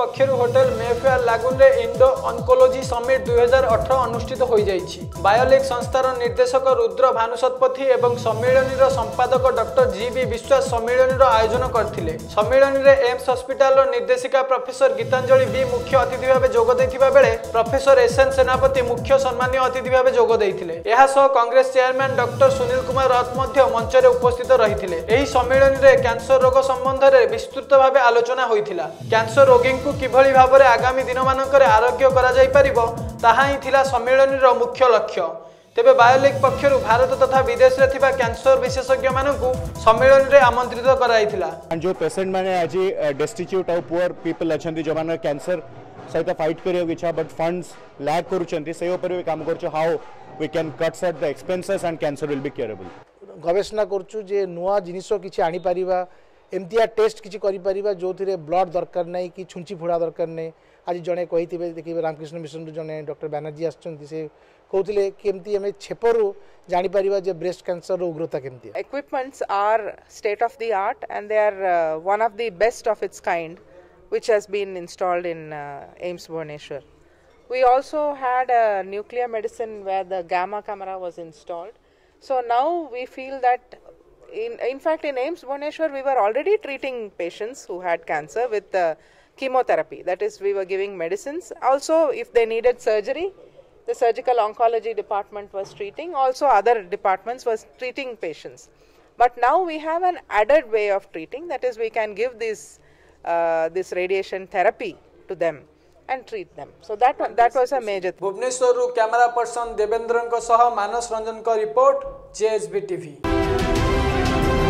पक्षर hotel Mayfair लागून रे Indo oncology summit 2018 अनुष्ठित हो जाइछि। बायोलिक संस्थार निर्देशक रुद्र भानुसत्पथी एवं सम्मेलनीर संपादक डॉक्टर जी.बी. विश्वास सम्मेलनीर आयोजन करथिले। सम्मेलनी रे एम्स हॉस्पिटल निर्देशिका प्रोफेसर गीतांजलि बी मुख्य अतिथि भाव जोग दैथिबा बेले प्रोफेसर एस.एन. सेनापति मुख्य सम्मानीय अतिथि भाव जोग दैथिले। एहा सह congress chairman doctor Sunil Kumar Rath मध्य मंच रे उपस्थित रहिथिले। एही सम्मेलन रे कैंसर रोग संबंध रे विस्तृत भाव आलोचना होइथिला। कैंसर रोगी को किभली भाव में आगामी दिन मानकर आरोग्य करा जाय परिबो ताहा ही थिला सम्मेलनीर मुख्य लक्ष्य। तेबे बायोलिक पक्षरु भारत तथा विदेश रे थिबा कैंसर विशेषज्ञ मानकु सम्मेलन रे आमंत्रित कराइथिला। जो पेशेंट माने आज डेस्टिट्यूट और पुअर पीपल अछंती जो माने कैंसर सहित फाइट करियो इच्छा बट फंड्स लैक करूछंती से ऊपर भी काम करछो how we can cut the expenses and cancer will be curable. गवेषणा करछु जे नुआ जिनिस किछि आनी परिबा एमतिया टेस्ट किसी करिपरिबा जो थिरे ब्लड दरकार नहीं कि छुंची फुड़ा दरकार नहीं। आज जड़े कही देखिए रामकृष्ण मिशन जड़े डॉक्टर बैनर्जी आसचंती से कहते केमती आम छेपरू जापर जे ब्रेस्ट कैंसर उग्रता केमती। Equipments are state of the art and they are one of the best of its kind which has been installed in AIIMS Bhubaneswar. We also had a nuclear medicine where the gamma camera was installed. So now we feel that in fact in AIIMS Bhubaneswar we were already treating patients who had cancer with chemotherapy. That is, we were giving medicines. Also, if they needed surgery, the surgical oncology department was treating. Also, other departments was treating patients. But now we have an added way of treating. That is, we can give this radiation therapy to them and treat them. So that was a major thing. Bhubaneswar camera person Devendra सह मानस रंजन का report JSB TV।